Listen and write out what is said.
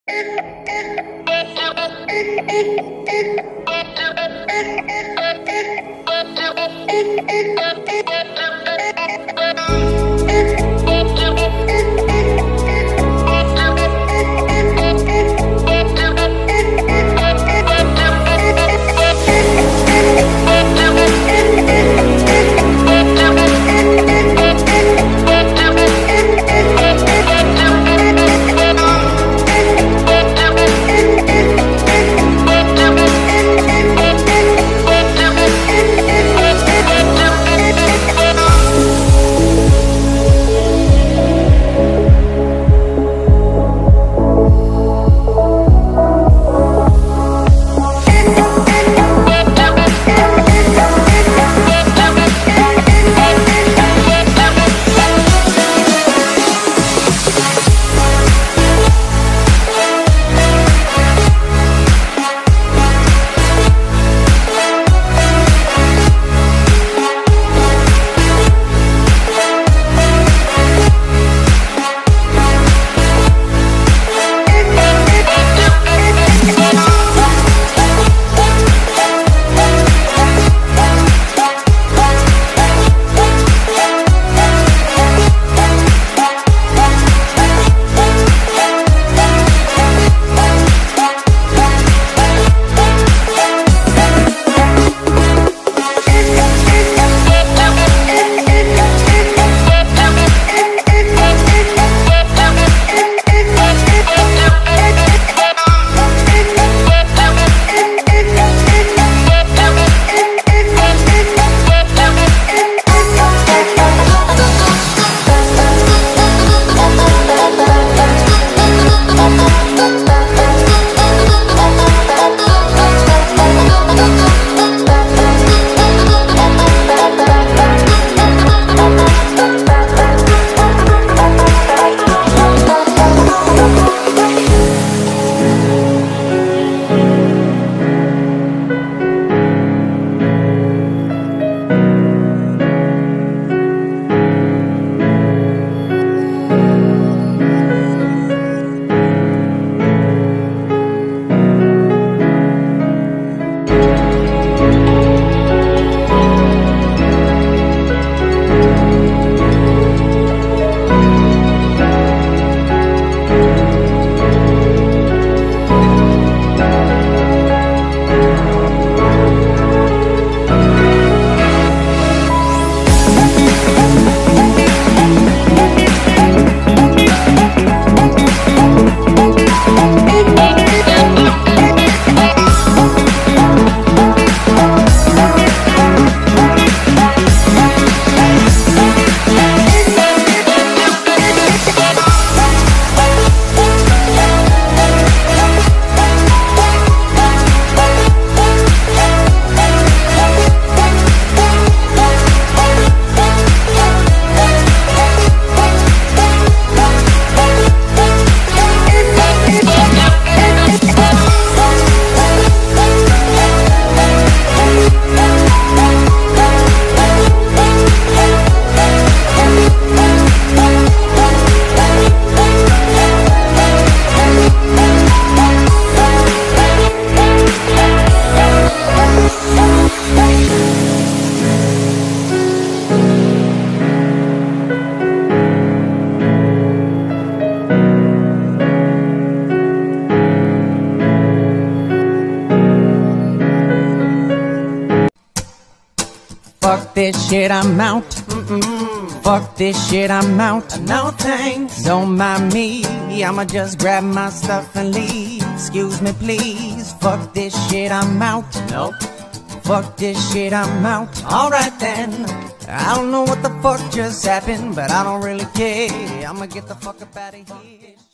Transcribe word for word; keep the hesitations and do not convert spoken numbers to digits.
Fuck this shit, I'm out. Mm-mm. Fuck this shit, I'm out. No thanks. Don't mind me, I'ma just grab my stuff and leave. Excuse me, please. Fuck this shit, I'm out. Nope. Fuck this shit, I'm out. Alright then. I don't know what the fuck just happened, but I don't really care. I'ma get the fuck up out of here.